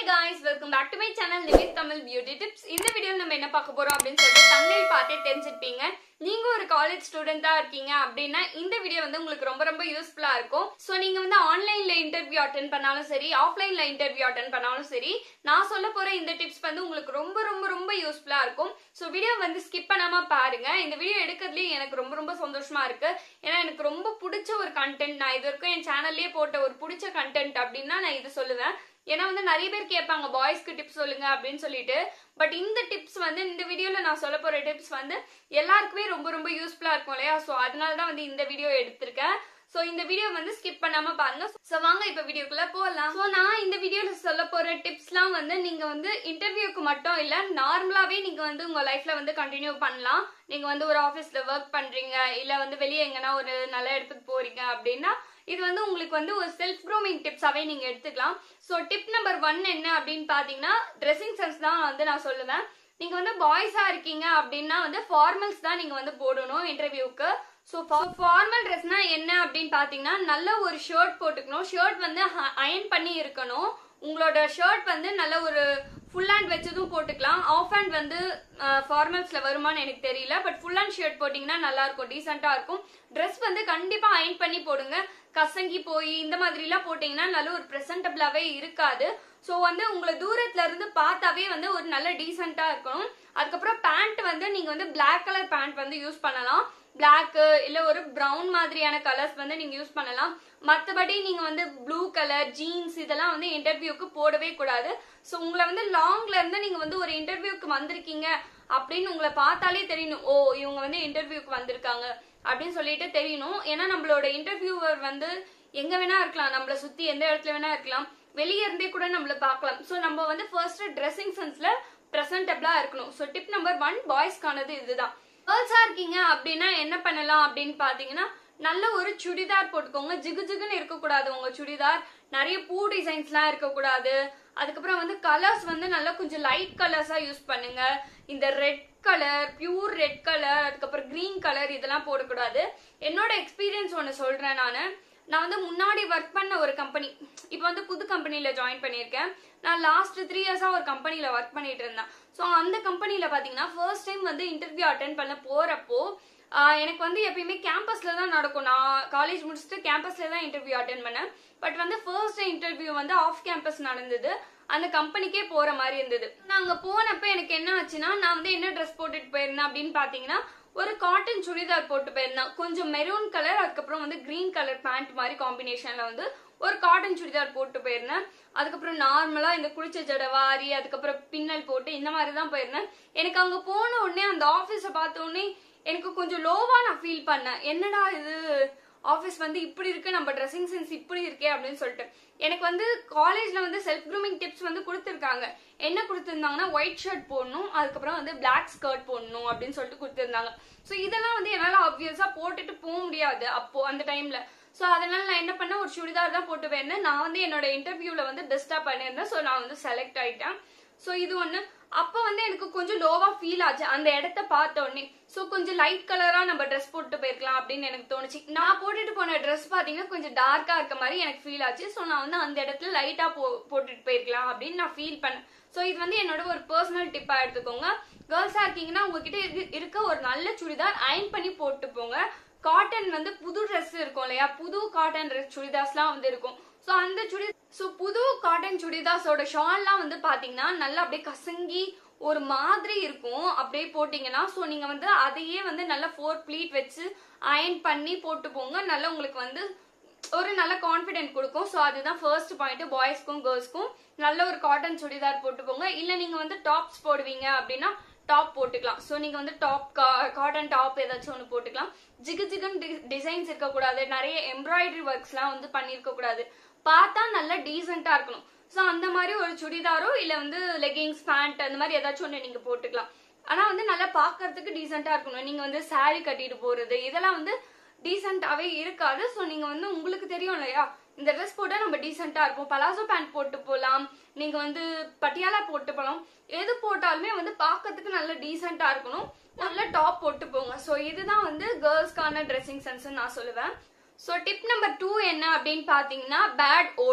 guys, welcome back to my channel Nivet Tamil Beauty Tips. இந்த வீடியோல நம்ம என்ன பார்க்க போறோம் அப்படினு சொல்லிட்டு thumbnail பார்த்தே தெரிஞ்சிருப்பீங்க. நீங்க ஒரு காலேஜ் ஸ்டூடெண்டா இருக்கீங்க அப்படினா இந்த வீடியோ வந்து உங்களுக்கு ரொம்ப யூஸ்ஃபுல்லா இருக்கும். சோ நீங்க வந்து ஆன்லைன்ல இன்டர்வியூ அட்டெண்ட் பண்ணாலும் சரி, ஆஃப்லைன்ல இன்டர்வியூ அட்டெண்ட் பண்ணாலும் சரி, நான் சொல்ல போற இந்த டிப்ஸ் வந்து உங்களுக்கு ரொம்ப யூஸ்ஃபுல்லா இருக்கும். சோ வீடியோ வந்து ஸ்கிப் பண்ணாம பாருங்க. இந்த வீடியோ எடுக்கிறதுல எனக்கு ரொம்ப சந்தோஷமா இருக்கு. ஏன்னா எனக்கு ரொம்ப பிடிச்ச ஒரு கண்டென்ட், நான் இதுவரைக்கும் என் சேனல்லயே போட்ட ஒரு பிடிச்ச கண்டென்ட் அப்படினா நான் இது சொல்லுவேன். ஏன்னா வந்து நிறைய பேர் கேட்பாங்க பாய்ஸ்க்கு டிப்ஸ் சொல்லுங்க அப்படின்னு சொல்லிட்டு. பட் இந்த டிப்ஸ் வந்து இந்த வீடியோல நான் சொல்ல போற டிப்ஸ் வந்து எல்லாருக்குமே ரொம்ப யூஸ்ஃபுல்லா இருக்கும் இல்லையா? சோ அதனாலதான் வந்து இந்த வீடியோ எடுத்திருக்கேன். சோ இந்த வீடியோ வந்து ஸ்கிப் பண்ணாம பாருங்க. சோ வாங்க இப்ப வீடியோக்குள்ள போகலாம். சோ நான் இந்த வீடியோல சொல்ல போற டிப்ஸ்லாம் வந்து நீங்க வந்து இன்டர்வியூக்கு மட்டும் இல்ல, நார்மலாவே நீங்க வந்து உங்க லைஃப்ல வந்து கண்டினியூ பண்ணலாம். நீங்க வந்து ஒரு ஆபீஸ்ல ஒர்க் பண்றீங்க, இல்ல வந்து வெளியே எங்கன்னா ஒரு நல்ல இடத்துக்கு போறீங்க அப்படின்னா இது வந்து உங்களுக்கு வந்து ஒரு செல்ஃப் க்ரூமிங் டிப்ஸாவே நீங்க எடுத்துக்கலாம். சோ டிப் நம்பர் 1 என்ன அப்படின்னு பாத்தீங்கன்னா, ட்ரெஸ்ஸிங் சென்ஸ் தான் வந்து நான் சொல்லுவேன். நீங்க வந்து பாய்ஸா இருக்கீங்க அப்படின்னா வந்து ஃபார்மல்ஸ் தான் நீங்க வந்து போடணும் இன்டர்வியூக்கு. சோ ஃபார்மல் ட்ரெஸ்னா என்ன அப்படின்னு பாத்தீங்கன்னா, நல்ல ஒரு ஷர்ட் போட்டுக்கணும். ஷர்ட் வந்து அயன் பண்ணி இருக்கணும். உங்களோட ஷர்ட் வந்து நல்ல ஒரு ஃபுல் ஹேண்ட் வச்சதும் போட்டுக்கலாம். ஆஃப் ஹேண்ட் வந்து ஃபார்மல்ஸ்ல வருமானு எனக்கு தெரியல. பட் ஃபுல் ஹேண்ட் ஷர்ட் போட்டீங்கன்னா நல்லா இருக்கும், டீசெண்டா இருக்கும். ட்ரெஸ் வந்து கண்டிப்பா அயன் பண்ணி போடுங்க. கசங்கி போய் இந்த மாதிரி எல்லாம் போட்டீங்கன்னா நல்ல ஒரு பிரசன்டபிளாவே இருக்காது. சோ வந்து உங்களை தூரத்துல இருந்து பார்த்தாவே வந்து ஒரு நல்ல டீசெண்டா இருக்கணும். அதுக்கப்புறம் பேண்ட் வந்து நீங்க வந்து பிளாக் கலர் பேண்ட் வந்து யூஸ் பண்ணலாம். பிளாக் இல்ல ஒரு பிரவுன் மாதிரியான கலர்ஸ் வந்து நீங்க யூஸ் பண்ணலாம். மத்தபடி நீங்க வந்து ப்ளூ கலர் ஜீன்ஸ் இதெல்லாம் வந்து இன்டர்வியூக்கு போடவே கூடாது. சோ உங்களை வந்து லாங்ல இருந்து நீங்க வந்து ஒரு இன்டர்வியூக்கு வந்திருக்கீங்க அப்படின்னு உங்களை பார்த்தாலே தெரியணும், ஓ இவங்க வந்து இன்டர்வியூக்கு வந்திருக்காங்க அப்படின்னு சொல்லிட்டு தெரியணும். ஏன்னா நம்மளோட இன்டர்வியூவர் வந்து எங்க வேணா இருக்கலாம், நம்மள சுத்தி எந்த இடத்துல வேணா இருக்கலாம், வெளியே இருந்தே கூட நம்மள பார்க்கலாம். சோ நம்ம வந்து ஃபர்ஸ்ட் ட்ரெஸ்ஸிங் சென்ஸ்ல பிரசன்டபிளா இருக்கணும். சோ டிப் நம்பர் 1 பாய்ஸ்க்கானது இதுதான். கேர்ள்ஸா இருக்கீங்க அப்படின்னா என்ன பண்ணலாம் அப்படின்னு பாத்தீங்கன்னா, நல்ல ஒரு சுடிதார் போட்டுக்கோங்க. ஜிகுன்னு இருக்கக்கூடாது உங்க சுடிதார். நிறைய பூ டிசைன்ஸ் எல்லாம் இருக்கக்கூடாது. அதுக்கப்புறம் வந்து கலர்ஸ் வந்து நல்லா கொஞ்சம் லைட் கலர்ஸா யூஸ் பண்ணுங்க. இந்த red colour, pure red colour, அதுக்கப்புறம் கிரீன் கலர் இதெல்லாம் போடக்கூடாது. என்னோட எக்ஸ்பீரியன்ஸ் ஒன்னு சொல்றேன். நான் வந்து முன்னாடி ஒர்க் பண்ண ஒரு கம்பெனி, இப்போ வந்து புது கம்பெனில ஜாயின் பண்ணியிருக்கேன். நான் லாஸ்ட் 3 இயர்ஸா ஒரு கம்பெனில ஒர்க் பண்ணிட்டு இருந்தேன். ஸோ அந்த கம்பெனில பாத்தீங்கன்னா ஃபர்ஸ்ட் டைம் வந்து இன்டர்வியூ அட்டென்ட் பண்ண போறப்போ எனக்கு வந்து எப்பயுமே கேம்பஸ்ல தான் நடக்கும். நான் காலேஜ் முடிச்சுட்டு கேம்பஸ்ல தான் இன்டர்வியூ அட்டென்ட் பண்ணேன். பட் வந்து ஃபர்ஸ்ட் இன்டர்வியூ வந்து ஆஃப் கேம்பஸ் நடந்தது. அந்த கம்பெனிக்கே போற மாதிரி இருந்தது. நான் அங்க போனப்ப எனக்கு என்ன ஆச்சுன்னா, நான் வந்து என்ன ட்ரெஸ் போட்டுட்டு போயிருந்தேன் அப்படின்னு பாத்தீங்கன்னா, ஒரு காட்டன் சுடிதார் போட்டு போயிருந்தேன். கொஞ்சம் மெரூன் கலர், அதுக்கப்புறம் வந்து கிரீன் கலர் பேண்ட் மாதிரி காம்பினேஷன்ல வந்து ஒரு காட்டன் சுடிதார் போட்டு போயிருந்தேன். அதுக்கப்புறம் நார்மலா இந்த குளிச்ச ஜடை வாரி, அதுக்கப்புறம் பின்னல் போட்டு இந்த மாதிரி தான் போயிருந்தேன். எனக்கு அங்க போன உடனே அந்த ஆபீஸ பார்த்த உடனே எனக்கு கொஞ்சம் லோவா நான் ஃபீல் பண்ணேன். என்னடா இது ஆபீஸ் வந்து இப்படி இருக்கு, நம்ம ட்ரெஸ்ஸிங் சென்ஸ் இப்படி இருக்கே அப்படின்னு சொல்லிட்டு. எனக்கு வந்து காலேஜ்ல வந்து செல்ஃப் க்ரூமிங் டிப்ஸ் வந்து கொடுத்துருக்காங்க. என்ன கொடுத்துருந்தாங்கன்னா, ஒயிட் ஷர்ட் போடணும், அதுக்கப்புறம் வந்து பிளாக் ஸ்கர்ட் போடணும் அப்படின்னு சொல்லிட்டு கொடுத்துருந்தாங்க. ஸோ இதெல்லாம் வந்து என்னால ஆப்வியஸா போட்டுட்டு போக முடியாது அப்போ அந்த டைம்ல. சோ அதனால நான் என்ன பண்ணேன், ஒரு சுடிதார் தான் போட்டு போயிருந்தேன். நான் வந்து என்னோட இன்டர்வியூல வந்து பெஸ்டா பண்ணியிருந்தேன். சோ நான் வந்து செலக்ட் ஆயிட்டேன். சோ இது ஒண்ணு. அப்ப வந்து எனக்கு கொஞ்சம் லோவா ஃபீல் ஆச்சு அந்த இடத்த பார்த்த உடனே. சோ கொஞ்சம் லைட் கலரா நம்ம ட்ரெஸ் போட்டு போயிருக்கலாம் அப்படின்னு எனக்கு தோணுச்சு. நான் போட்டுட்டு போன ட்ரெஸ் பாத்தீங்கன்னா கொஞ்சம் டார்க்கா இருக்க மாதிரி எனக்கு ஃபீல் ஆச்சு. சோ நான் வந்து அந்த இடத்துல லைட்டா போட்டுட்டு போயிருக்கலாம் அப்படின்னு நான் ஃபீல் பண்ணேன். சோ இது வந்து என்னோட ஒரு பர்சனல் டிப்பா எடுத்துக்கோங்க. கேர்ள்ஸா இருக்கீங்கன்னா உங்ககிட்ட இருக்க ஒரு நல்ல சுடிதார் அயன் பண்ணி போட்டு போங்க. காட்டன் வந்து புது ட்ரெஸ் இருக்கும் இல்லையா, புது காட்டன் சுடிதார்ஸ்லாம் வந்து இருக்கும். சோ அந்த புது காட்டன் சுடிதார்ஸோட ஷால்லாம் வந்து பாத்தீங்கன்னா நல்லா அப்படியே கசங்கி ஒரு மாதிரி இருக்கும். அப்படியே போட்டீங்கன்னா சோ நீங்க வந்து அதையே வந்து நல்லா 4 ப்ளீட் வச்சு அயன் பண்ணி போட்டு போங்க. நல்லா உங்களுக்கு வந்து ஒரு நல்ல கான்பிடென்ட் கொடுக்கும். சோ அதுதான் ஃபர்ஸ்ட் பாயிண்ட். பாய்ஸ்க்கும் கேர்ள்ஸ்க்கும் நல்ல ஒரு காட்டன் சுடிதார் போட்டு போங்க. இல்ல நீங்க வந்து டாப்ஸ் போடுவீங்க அப்படின்னா டாப் போட்டுக்கலாம். சோ நீங்க வந்து டாப் காட்டன் டாப் ஏதாச்சும் ஒண்ணு போட்டுக்கலாம். ஜிகுன்னு டிசைன்ஸ் இருக்கக்கூடாது, நிறைய எம்ப்ராய்டரி ஒர்க்ஸ் எல்லாம் வந்து பண்ணிருக்க கூடாது. பார்த்தா நல்லா டீசென்டா இருக்கணும். சோ அந்த மாதிரி ஒரு சுடிதாரோ இல்ல வந்து லெகிங்ஸ் பேண்ட் அந்த மாதிரி ஏதாச்சும் ஒண்ணு நீங்க போட்டுக்கலாம். ஆனா வந்து நல்லா பாக்குறதுக்கு டீசென்டா இருக்கணும். நீங்க வந்து சாரி கட்டிட்டு போறது இதெல்லாம் வந்து டீசென்டாவே இருக்காது. சோ நீங்க வந்து உங்களுக்கு தெரியும் இல்லையா, இந்த ட்ரெஸ் போட்டா நம்ம டீசென்டா இருப்போம். பலாசோ பேண்ட் போட்டு போலாம், நீங்க வந்து பட்டியாலா போட்டு போலாம். எது போட்டாலுமே வந்து பாக்கிறதுக்கு நல்ல டீசென்டா இருக்கணும். நல்ல டாப் போட்டு போங்க. சோ இதுதான் வந்து கேர்ள்ஸ்க்கான ட்ரெஸ்ஸிங் சென்ஸ் நான் சொல்லுவேன். சோ டிப் நம்பர் 2 என்ன அப்படின்னு பாத்தீங்கன்னா, பேட் ஓடோர்.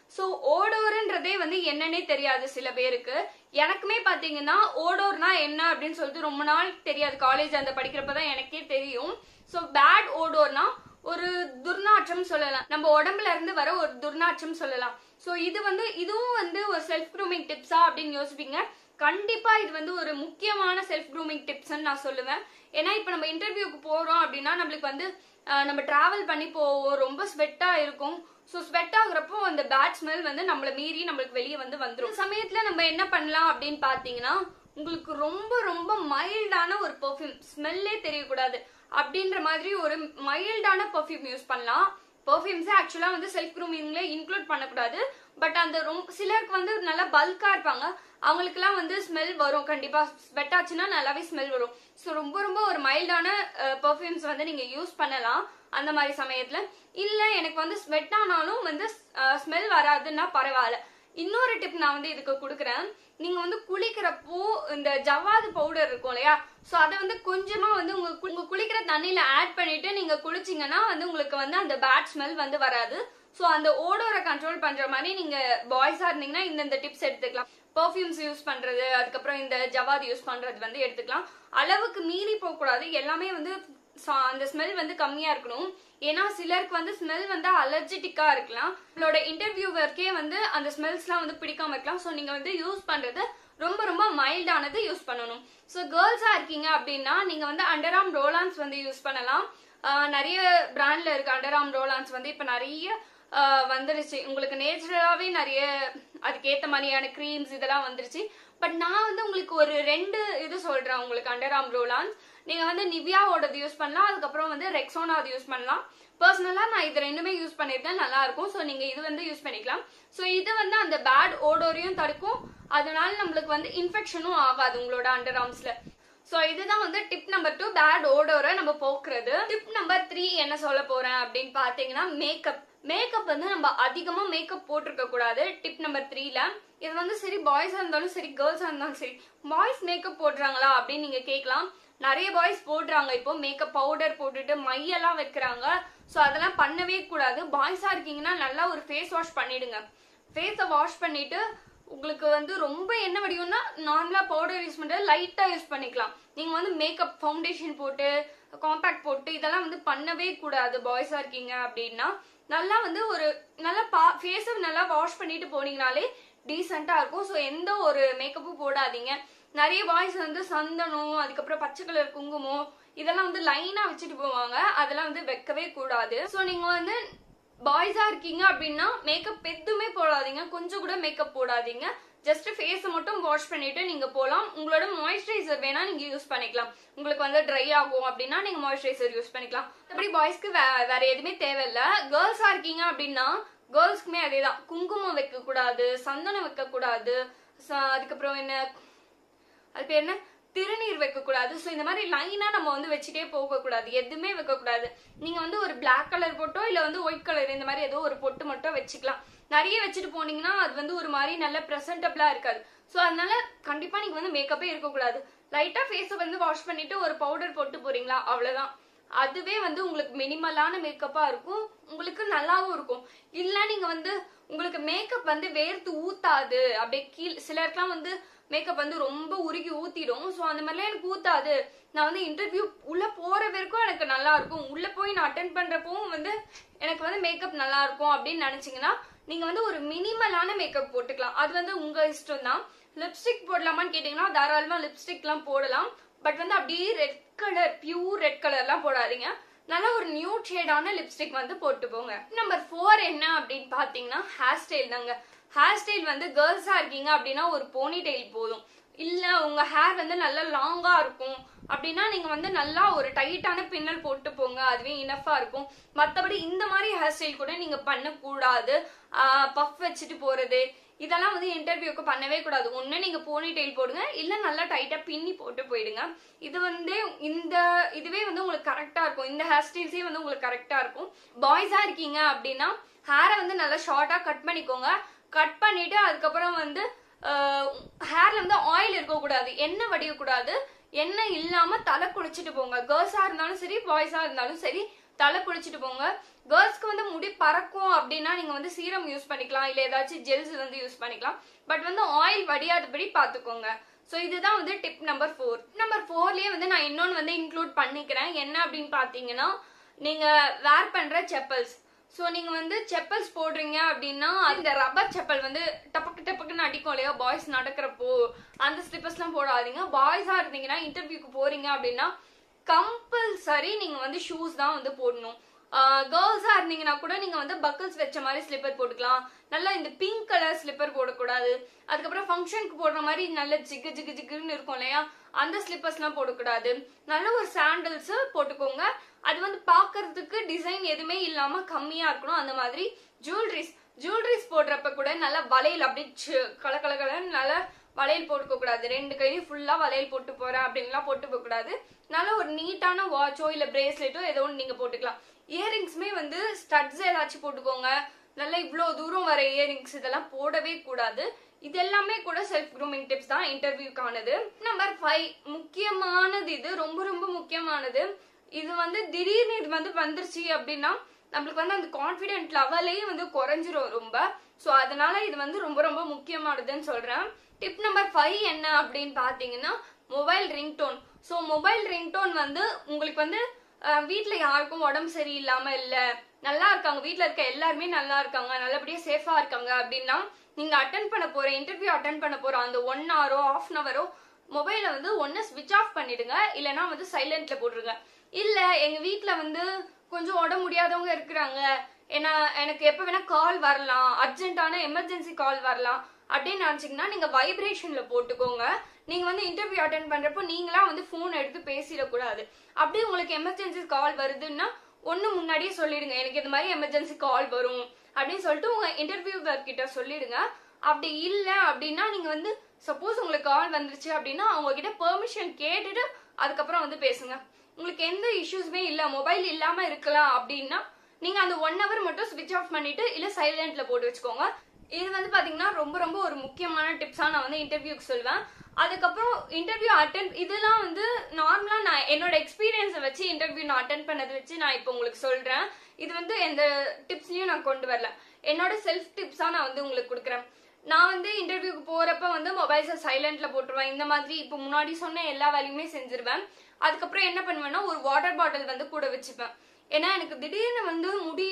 சோ ஓடோர்ன்றதே வந்து என்னன்னே தெரியாது சில பேருக்கு. எனக்குமே பாத்தீங்கன்னா ஓடோர்னா என்ன அப்படின்னு சொல்லிட்டு ரொம்ப நாள் தெரியாது. காலேஜ் அந்த படிக்கிறப்பதான் எனக்கே தெரியும். சோ பேட் ஓடோர்னா ஒரு துர்நாற்றம் சொல்லலாம், நம்ம உடம்புல இருந்து வர ஒரு துர்நாற்றம் சொல்லலாம். சோ இதுவும் வந்து ஒரு செல்ஃப் க்ரூமிங் டிப்ஸா அப்படின்னு யோசிப்பீங்க. கண்டிப்பா இது வந்து ஒரு முக்கியமான செல்ஃப் க்ரூமிங் டிப்ஸ் நான் சொல்லுவேன். ஏன்னா இப்ப நம்ம இன்டர்வியூக்கு போறோம் அப்படின்னா நம்மளுக்கு வந்து நம்ம டிராவல் பண்ணி போவோம், ரொம்ப ஸ்வெட்டா இருக்கும். சோ ஸ்வெட் ஆகுறப்போ அந்த பேட் ஸ்மெல் வந்து நம்மள மீறி நம்மளுக்கு வெளியே வந்து வந்துடும். சமயத்துல நம்ம என்ன பண்ணலாம் அப்படின்னு பாத்தீங்கன்னா, உங்களுக்கு ரொம்ப ரொம்ப மைல்டான ஒரு பெர்ஃப்யூம், ஸ்மெல்லே தெரியக்கூடாது அப்படின்ற மாதிரி ஒரு மைல்டான பெர்ஃப்யூம் யூஸ் பண்ணலாம். பெர்ஃப்யூம்ஸ் ஆக்சுவலா வந்து செல்ஃப் க்ரூமிங்ல இன்க்ளூட் பண்ணக்கூடாது. பட் அந்த ரொம்ப சிலருக்கு வந்து நல்லா பல்கா இருப்பாங்க, அவங்களுக்கு எல்லாம் வந்து ஸ்மெல் வரும். கண்டிப்பா ஸ்வெட் ஆச்சுன்னா நல்லாவே ஸ்மெல் வரும். சோ ரொம்ப ரொம்ப ஒரு மைல்டான பெர்ஃப்யூம்ஸ் வந்து நீங்க யூஸ் பண்ணலாம் அந்த மாதிரி சமயத்துல. இல்ல எனக்கு வந்து ஸ்வெட் ஆனாலும் வந்து ஸ்மெல் வராதுன்னா பரவாயில்ல. இன்னொரு டிப் நான் வந்து இதுக்கு கொடுக்குறேன். நீங்க வந்து குளிக்கிறப்போ இந்த ஜவ்வாது பவுடர் இருக்கும் இல்லையா, சோ அதை வந்து கொஞ்சமா வந்து உங்க குளிக்கிற தண்ணியில ஆட் பண்ணிட்டு நீங்க குளிச்சீங்கன்னா வந்து உங்களுக்கு வந்து அந்த பேட் ஸ்மெல் வந்து வராது. சோ அந்த ஓடோரை கண்ட்ரோல் பண்ற மாதிரி நீங்க பாய்ஸா இருந்தீங்கன்னா இந்த டிப்ஸ் எடுத்துக்கலாம். பெர்ஃப்யூம்ஸ் யூஸ் பண்றது, அதுக்கப்புறம் இந்த ஜவாது யூஸ் பண்றது வந்து எடுத்துக்கலாம். அளவுக்கு மீறி போக கூடாது. எல்லாமே வந்து அந்த ஸ்மெல் வந்து கம்மியா இருக்கணும். ஏன்னா சிலருக்கு வந்து ஸ்மெல் வந்து அலர்ஜெட்டிக்கா இருக்கலாம். உங்களோட இன்டர்வியூவர்க்கே வந்து அந்த ஸ்மெல்ஸ் எல்லாம் வந்து பிடிக்காம இருக்கலாம். சோ நீங்க வந்து யூஸ் பண்றது ரொம்ப ரொம்ப மைல்டானது யூஸ் பண்ணணும். சோ கேர்ள்ஸா இருக்கீங்க அப்படின்னா நீங்க வந்து அண்டர்ஆர்ம் ரோலான்ஸ் வந்து யூஸ் பண்ணலாம். நிறைய பிராண்ட்ல இருக்கு அண்டர்ஆர்ம் ரோலான்ஸ் வந்து இப்ப நிறைய வந்துருச்சு. உங்களுக்கு நேச்சுரலாவே நிறைய அதுக்கேத்த மாதிரியான கிரீம்ஸ் இதெல்லாம் வந்துருச்சு. பட் நான் வந்து உங்களுக்கு ஒரு 2 இது சொல்றேன் உங்களுக்கு அண்டர்ஆர்ம் ரோலான்ஸ். நீங்க வந்து நிவியாவோடது யூஸ் பண்ணலாம், அதுக்கப்புறம் வந்து ரெக்ஸோனாவது யூஸ் பண்ணலாம். பர்சனலா நான் இது ரெண்டுமே யூஸ் பண்ணிருக்கேன், நல்லா இருக்கும். சோ நீங்க இது வந்து யூஸ் பண்ணிக்கலாம். சோ இது வந்து அந்த பேட் ஓடோரையும் தடுக்கும், அதனால நம்மளுக்கு வந்து இன்ஃபெக்ஷனும் ஆகாது உங்களோட அண்டர்ஆர்ம்ஸ்ல. சோ இதுதான் வந்து டிப் நம்பர் 2, பேட் ஓடோரை நம்ம போக்குறது. டிப் நம்பர் 3 என்ன சொல்ல போறேன் அப்படின்னு பாத்தீங்கன்னா மேக்கப். மேக்கப் வந்து நம்ம அதிகமா மேக்கப் போட்டிருக்க கூடாது. டிப் நம்பர் 3ல இது வந்து சரி பாய்ஸா இருந்தாலும் சரி கேர்ள்ஸா இருந்தாலும் சரி, பாய்ஸ் மேக்கப் போடுறாங்களா அப்படின்னு நீங்க கேட்கலாம். நிறைய பாய்ஸ் போடுறாங்க. இப்போ மேக்கப் பவுடர் போட்டுட்டு மையெல்லாம் வைக்கிறாங்க. சோ அதெல்லாம் பண்ணவே கூடாது. பாய்ஸா இருக்கீங்கன்னா நல்லா ஒரு ஃபேஸ் வாஷ் பண்ணிடுங்க. ஃபேஸை வாஷ் பண்ணிட்டு உங்களுக்கு வந்து ரொம்ப என்ன வடியும்னா நார்மலா பவுடர் யூஸ் பண்றது லைட்டா யூஸ் பண்ணிக்கலாம். நீங்க வந்து மேக்கப் ஃபவுண்டேஷன் போட்டு காம்பாக்ட் போட்டு இதெல்லாம் வந்து பண்ணவே கூடாது பாய்ஸா இருக்கீங்க அப்படின்னா. நல்லா வந்து ஒரு நல்லா ஃபேஸை நல்லா வாஷ் பண்ணிட்டு போனீங்கனாலே டீசெண்டா இருக்கும். சோ எந்த ஒரு மேக்கப்பும் போடாதீங்க. நிறைய பாய்ஸ் வந்து சந்தனம், அதுக்கப்புறம் பச்சை கலர் குங்குமம் இதெல்லாம் வந்து லைனா வச்சுட்டு போவாங்க. அதெல்லாம் வந்து வைக்கவே கூடாது. சோ நீங்க வந்து பாய்ஸா இருக்கீங்க அப்படின்னா மேக்கப் எதுவுமே போடாதீங்க, கொஞ்சம் கூட மேக்கப் போடாதீங்க. ஜஸ்ட் ஃபேஸை மட்டும் வாஷ் பண்ணிட்டு நீங்க போலாம். உங்களோட மாய்ஸ்சரைசர் வேணா நீங்க யூஸ் பண்ணிக்கலாம். உங்களுக்கு வந்து ட்ரை ஆகும் அப்படின்னா நீங்க மாய்ஸ்சரைசர் யூஸ் பண்ணிக்கலாம். அப்படி பாய்ஸ்க்கு வேற எதுவுமே தேவையில்ல. கேர்ள்ஸா இருக்கீங்க அப்படின்னா கேர்ள்ஸ்க்குமே அதேதான். குங்குமம் வைக்க கூடாது, சந்தனம் வைக்க கூடாது, அதுக்கப்புறம் அது பேர் என்ன திருநீர் வைக்க கூடாது. சோ இந்த மாதிரி லைனா நம்ம வந்து வச்சுட்டே போக கூடாது, எதுவுமே வைக்க கூடாது. நீங்க வந்து ஒரு பிளாக் கலர் பொட்டோ இல்ல வந்து ஒயிட் கலர் இந்த மாதிரி ஏதோ ஒரு பொட்டு மட்டும் வச்சுக்கலாம். நிறைய வச்சுட்டு போனீங்கன்னா அது வந்து ஒரு மாதிரி நல்ல பிரசன்டபிளா இருக்காது. சோ அதனால கண்டிப்பா நீங்க வந்து மேக்கப்பே இருக்கக்கூடாது. லைட்டா ஃபேஸை வந்து வாஷ் பண்ணிட்டு ஒரு பவுடர் போட்டு போறீங்களா அவ்வளவுதான். அதுவே வந்து உங்களுக்கு மினிமலான மேக்கப்பா இருக்கும், உங்களுக்கு நல்லாவும் இருக்கும். இல்ல நீங்க வந்து உங்களுக்கு மேக்கப் வந்து வேர்த்து ஊத்தாது, அப்படியே சிலருக்குலாம் வந்து மேக்கப் வந்து ரொம்ப உருகி ஊத்திடும். சோ அந்த மாதிரிலாம் எனக்கு ஊத்தாது, நான் வந்து இன்டர்வியூ உள்ள போற வரைக்கும் எனக்கு நல்லா இருக்கும், உள்ள போய் நான் அட்டென்ட் பண்றப்பவும் வந்து எனக்கு வந்து மேக்கப் நல்லா இருக்கும் அப்படின்னு நினைச்சீங்கன்னா நீங்க வந்து ஒரு மினிமலான மேக்கப் போட்டுக்கலாம். அது வந்து உங்க இஷ்டம் தான். லிப்ஸ்டிக் போடலாமான்னு கேட்டீங்கன்னா தாராளமா லிப்ஸ்டிக் எல்லாம் போடலாம். பட் வந்து அப்படியே red colour, pure red colour எல்லாம் போடாதீங்க. நல்லா ஒரு நியூட் ஷேடான லிப்ஸ்டிக் வந்து போட்டு போங்க. நம்பர் 4 என்ன அப்படின்னு பாத்தீங்கன்னா ஹேர் ஸ்டைல் தாங்க. ஹேர் ஸ்டைல் வந்து கேர்ள்ஸா இருக்கீங்க அப்படின்னா ஒரு போனி டெயில் போதும். இல்ல உங்க ஹேர் வந்து நல்லா லாங்கா இருக்கும் அப்படின்னா நீங்க வந்து நல்லா ஒரு டைட்டான பின்னல் போட்டு போங்க, அதுவே இனஃபா இருக்கும். மத்தபடி இந்த மாதிரி ஹேர் ஸ்டைல் கூட நீங்க பண்ணக்கூடாது. பஃப் வச்சுட்டு போறது இதெல்லாம் வந்து இன்டர்வியூக்கு பண்ணவே கூடாது. ஒண்ணு நீங்க போனி டெயில் போடுங்க, இல்ல நல்லா டைட்டா பின்னி போட்டு போயிடுங்க. இது வந்து இதுவே வந்து உங்களுக்கு கரெக்டா இருக்கும். இந்த ஹேர் ஸ்டைல்ஸே வந்து உங்களுக்கு கரெக்டா இருக்கும். பாய்ஸா இருக்கீங்க அப்படின்னா ஹேரை வந்து நல்லா ஷார்ட்டா கட் பண்ணிக்கோங்க. கட் பண்ணிட்டு அதுக்கப்புறம் வந்து ஹேர்ல வந்து ஆயில் இருக்கக்கூடாது, எண்ணெய் வடியக்கூடாது. எண்ணெய் இல்லாம தலை குளிச்சுட்டு போங்க. கேர்ள்ஸா இருந்தாலும் சரி பாய்ஸா இருந்தாலும் சரி தலை குளிச்சுட்டு போங்க. கேர்ள்ஸ்க்கு வந்து முடி பறக்கும் அப்படின்னா நீங்க வந்து சீரம் யூஸ் பண்ணிக்கலாம், இல்ல ஏதாச்சும் ஜெல்ஸ் வந்து யூஸ் பண்ணிக்கலாம். பட் வந்து ஆயில் வடியாதபடி பாத்துக்கோங்க. சோ இதுதான் வந்து டிப் நம்பர் 4. நம்பர் 4லயே வந்து நான் இன்னொன்னு வந்து இன்க்ளூட் பண்ணிக்கிறேன். என்ன அப்படின்னு பாத்தீங்கன்னா, நீங்க வேர் பண்ற செப்பல்ஸ். சோ நீங்க வந்து செப்பல்ஸ் போடுறீங்க அப்படின்னா இந்த ரப்பர் செப்பல் வந்து டப்பக்கு டப்பக்குன்னு அடிக்கும் இல்லையா பாய்ஸ் நடக்கிறப்போ, அந்த ஸ்லிப்பர்ஸ் எல்லாம் போடாதீங்க. பாய்ஸா இருந்தீங்கன்னா இன்டர்வியூக்கு போறீங்க அப்படின்னா கம்பல்சரி நீங்க வந்து ஷூஸ் தான் வந்து போடணும். கேர்ள்ஸா இருந்தீங்கன்னா கூட நீங்க வந்து பக்கிள்ஸ் வச்ச மாதிரி ஸ்லிப்பர் போட்டுக்கலாம். நல்லா இந்த பிங்க் கலர் ஸ்லிப்பர் போடக்கூடாது. அதுக்கப்புறம் ஃபங்க்ஷனுக்கு போடுற மாதிரி நல்ல ஜிகு ஜிகு ஜிகுன்னு இருக்கும் இல்லையா, அந்த ஸ்லிப்பர்ஸ் எல்லாம் போடக்கூடாது. நல்ல ஒரு சாண்டல்ஸ் போட்டுக்கோங்க. அது வந்து பாக்குறதுக்கு டிசைன் எதுவுமே இல்லாம கம்மியா இருக்கணும். அந்த மாதிரி ஜுவல்லரிஸ் போடுறப்ப கூட நல்லா வளையல் அப்படியே கல கல கலன்னு நல்லா வளையல் போட்டுக்க கூடாது. 2 கையிலும் ஃபுல்லா வளையல் போட்டு போறேன் அப்படின்லாம் போட்டு போக கூடாது. நல்ல ஒரு நீட்டான வாட்சோ இல்ல பிரேஸ்லெட்டோ ஏதோ ஒன்று நீங்க போட்டுக்கலாம். இயரிங்ஸ்மே வந்து ஸ்டட்ஸ் ஏதாச்சும் போட்டுக்கோங்க. நல்லா இவ்வளவு தூரம் வர இயரிங்ஸ் இதெல்லாம் போடவே கூடாது. இது எல்லாமே கூட செல்ஃப் க்ரூமிங் டிப்ஸ் தான் இன்டர்வியூக்கானது. நம்பர் 5 முக்கியமானது, இது ரொம்ப ரொம்ப முக்கியமானது. இது வந்து திடீர்னு இது வந்து வந்துருச்சு அப்படின்னா நம்மளுக்கு வந்து அந்த கான்பிடென்ட் லெவலே வந்து குறைஞ்சிரும் ரொம்ப. சோ அதனால இது வந்து ரொம்ப ரொம்ப முக்கியமானதுன்னு சொல்றேன். டிப் நம்பர் 5 என்ன அப்படின்னு பாத்தீங்கன்னா, mobile ringtone. So mobile ringtone வந்து உங்களுக்கு வந்து வீட்டுல யாருக்கும் உடம்பு சரியில்லாம இல்ல, நல்லா இருக்காங்க, வீட்டுல இருக்க எல்லாருமே நல்லா இருக்காங்க, நல்லபடியா சேஃபா இருக்காங்க அப்படின்னா நீங்க அட்டன் பண்ண போற இன்டர்வியூ அட்டன் பண்ண போற அந்த 1 ஹவரோ 1/2 ஹவரோ மொபைலை வந்து ஒன்னு ஸ்விட்ச் ஆஃப் பண்ணிடுங்க, இல்லைன்னா வந்து சைலண்ட்ல போட்டுருங்க. இல்ல எங்க வீட்டுல வந்து கொஞ்சம் உடம்பு முடியாதவங்க இருக்கிறாங்க, ஏன்னா எனக்கு எப்ப வேணா கால் வரலாம், அர்ஜென்டான எமர்ஜென்சி கால் வரலாம் அப்படின்னு நினைச்சீங்கன்னா நீங்க வைப்ரேஷன்ல போட்டுக்கோங்க. நீங்க வந்து இன்டர்வியூ அட்டென்ட் பண்றப்போ நீங்களா வந்து போன் எடுத்து பேசிடக்கூடாது. அப்படியே உங்களுக்கு எமர்ஜென்சி கால் வருதுன்னா ஒண்ணு முன்னாடியே சொல்லிடுங்க, எனக்கு இந்த மாதிரி எமர்ஜென்சி கால் வரும் அப்படின்னு சொல்லிட்டு உங்க இன்டர்வியூவர் கிட்ட சொல்லிடுங்க. அப்படி இல்ல அப்படின்னா நீங்க வந்து சப்போஸ் உங்களுக்கு கால் வந்துருச்சு அப்படின்னா அவங்க கிட்ட பெர்மிஷன் கேட்டுட்டு அதுக்கப்புறம் வந்து பேசுங்க. உங்களுக்கு எந்த இஷ்யூஸ்மே இல்ல, மொபைல் இல்லாம இருக்கலாம் அப்படின்னா நீங்க அந்த 1 ஹவர் மட்டும் ஸ்விட்ச் ஆஃப் பண்ணிட்டு இல்ல சைலண்ட்ல போட்டு வச்சுக்கோங்க. இது வந்து பாத்தீங்கன்னா ரொம்ப ரொம்ப ஒரு முக்கியமான டிப்ஸா நான் வந்து இன்டர்வியூக்கு சொல்லுவேன். அதுக்கப்புறம் இன்டர்வியூ அட்டென்ட் இதெல்லாம் வந்து நார்மலா நான் என்னோட எக்ஸ்பீரியன்ஸை வச்சு இன்டர்வியூ நான் அட்டென்ட் பண்ணதை வச்சு நான் இப்போ உங்களுக்கு சொல்றேன். இது வந்து எந்த டிப்ஸ்லயும் நான் கொண்டு வரல, என்னோட செல்ஃப் டிப்ஸா நான் வந்து உங்களுக்கு கொடுக்குறேன். நான் வந்து இன்டர்வியூக்கு போறப்ப வந்து மொபைல்ஸை சைலண்ட்ல போட்டுருவேன். இந்த மாதிரி இப்போ முன்னாடி சொன்ன எல்லா வேலையுமே செஞ்சிருவேன். அதுக்கப்புறம் என்ன பண்ணுவேன்னா ஒரு வாட்டர் பாட்டில் வந்து கூட வச்சுப்பேன். ஏன்னா எனக்கு திடீர்னு வந்து முடி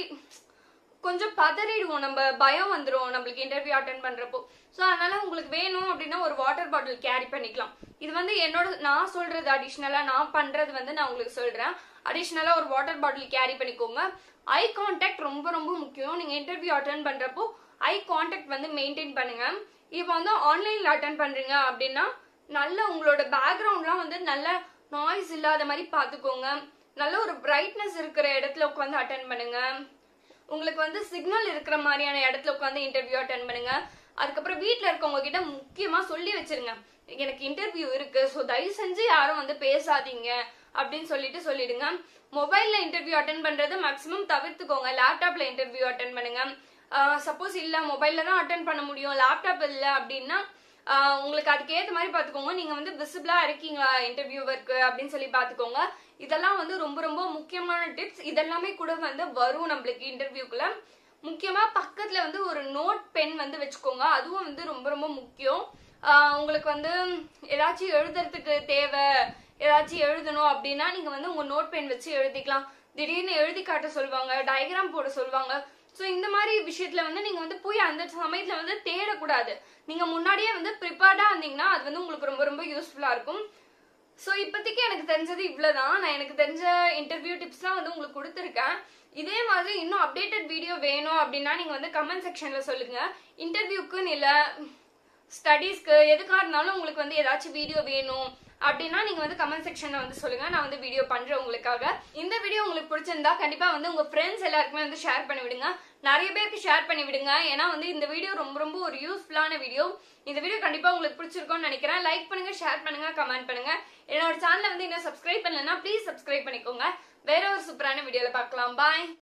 கொஞ்சம் பதறிடுவோம், நம்ம பயம் வந்துடும் நம்மளுக்கு இன்டர்வியூ அட்டென்ட் பண்றப்போ. ஸோ அதனால உங்களுக்கு வேணும் அப்படின்னா ஒரு வாட்டர் பாட்டில் கேரி பண்ணிக்கலாம். இது வந்து என்னோட நான் சொல்றது அடிஷ்னலா நான் பண்றது வந்து நான் உங்களுக்கு சொல்றேன். அடிஷ்னலா ஒரு வாட்டர் பாட்டில் கேரி பண்ணிக்கோங்க. ஐ கான்டாக்ட் ரொம்ப ரொம்ப முக்கியம். நீங்க இன்டர்வியூ அட்டென்ட் பண்றப்போ ஐ கான்டாக்ட் வந்து மெயின்டைன் பண்ணுங்க. இப்போ வந்து ஆன்லைன்ல அட்டென்ட் பண்றீங்க அப்படின்னா நல்ல உங்களோட பேக்ரவுண்ட்லாம் வந்து நல்ல நாய்ஸ் இல்லாத மாதிரி பாத்துக்கோங்க. நல்ல ஒரு பிரைட்னஸ் இருக்கிற இடத்துல உட்காந்து அட்டென்ட் பண்ணுங்க. உங்களுக்கு வந்து சிக்னல் இருக்கிற மாதிரியான இடத்துல உட்காந்து இன்டர்வியூ அட்டென்ட் பண்ணுங்க. அதுக்கப்புறம் வீட்டுல இருக்கவங்க கிட்ட முக்கியமா சொல்லி வச்சிருங்க, எனக்கு இன்டர்வியூ இருக்கு, ஸோ தயவு செஞ்சு யாரும் வந்து பேசாதீங்க அப்படின்னு சொல்லிடுங்க. மொபைல்ல இன்டர்வியூ அட்டென்ட் பண்றது மேக்சிமம் தவிர்த்துக்கோங்க. லேப்டாப்ல இன்டர்வியூ அட்டென்ட் பண்ணுங்க. சப்போஸ் இல்ல மொபைல்ல தான் அட்டென்ட் பண்ண முடியும், லேப்டாப் இல்ல அப்படின்னா உங்களுக்கு அதுக்கு ஏற்ற மாதிரி பாத்துக்கோங்க. நீங்க வந்து விசிபிளா இருக்கீங்களா இன்டர்வியூவருக்கு அப்படின்னு சொல்லி பாத்துக்கோங்க. இதெல்லாம் வந்து ரொம்ப ரொம்ப முக்கியமான டிப்ஸ். இதெல்லாமே கூட வந்து வரும் நம்மளுக்கு இன்டர்வியூக்குள்ள. முக்கியமா பக்கத்துல வந்து ஒரு நோட் பென் வந்து வச்சுக்கோங்க, அதுவும் வந்து ரொம்ப ரொம்ப முக்கியம். உங்களுக்கு வந்து ஏதாச்சும் எழுதுறதுக்கு தேவை, ஏதாச்சும் எழுதணும் அப்படின்னா நீங்க வந்து உங்க நோட் பென் வச்சு எழுதிக்கலாம். திடீர்னு எழுதி காட்ட சொல்லுவாங்க, டயக்ராம் போட சொல்லுவாங்க. சோ இந்த மாதிரி விஷயத்துல வந்து நீங்க வந்து போய் அந்த சமயத்துல வந்து தேடக்கூடாது. நீங்க முன்னாடியே வந்து ப்ரிப்பேர்டா இருந்தீங்கன்னா அது வந்து உங்களுக்கு ரொம்ப ரொம்ப யூஸ்ஃபுல்லா இருக்கும். சோ இப்போதைக்கு எனக்கு தெரிஞ்சது இவ்வளவுதான். நான் எனக்கு தெரிஞ்ச இன்டர்வியூ டிப்ஸ்லாம் வந்து உங்களுக்கு கொடுத்துருக்கேன். இதே மாதிரி இன்னும் அப்டேட்டட் வீடியோ வேணும் அப்படின்னா நீங்க வந்து கமெண்ட் செக்ஷன்ல சொல்லுங்க. இன்டர்வியூக்குன்னு இல்ல ஸ்டடீஸ்க்கு எதுக்கா இருந்தாலும் உங்களுக்கு வந்து ஏதாச்சும் வீடியோ வேணும் அப்படின்னா நீங்க வந்து கமெண்ட் செக்ஷன்ல வந்து சொல்லுங்க, நான் வந்து வீடியோ பண்றேன் உங்களுக்காக. இந்த வீடியோ உங்களுக்கு பிடிச்சிருந்தா கண்டிப்பா வந்து உங்க ஃப்ரெண்ட்ஸ் எல்லாருக்குமே வந்து ஷேர் பண்ணி விடுங்க, நிறைய பேருக்கு ஷேர் பண்ணி விடுங்க. ஏன்னா வந்து இந்த வீடியோ ரொம்ப ரொம்ப ஒரு யூஸ்ஃபுல்லான வீடியோ. இந்த வீடியோ கண்டிப்பா உங்களுக்கு பிடிச்சிருக்கும்னு நினைக்கிறேன். லைக் பண்ணுங்க, ஷேர் பண்ணுங்க, கமெண்ட் பண்ணுங்க. என்னோட சேனலை வந்து இன்னும் சப்ஸ்கிரைப் பண்ணலன்னா ப்ளீஸ் சப்ஸ்கிரைப் பண்ணிக்கோங்க. வேற ஒரு சூப்பரான வீடியோல பார்க்கலாம். பாய்.